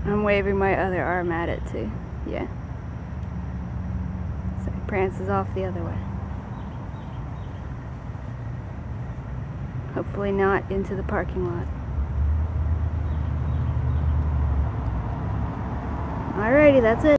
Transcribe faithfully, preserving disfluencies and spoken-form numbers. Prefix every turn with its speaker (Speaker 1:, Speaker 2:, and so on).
Speaker 1: I'm waving my other arm at it too. Yeah. So it prances off the other way. Hopefully not into the parking lot. Alrighty, that's it.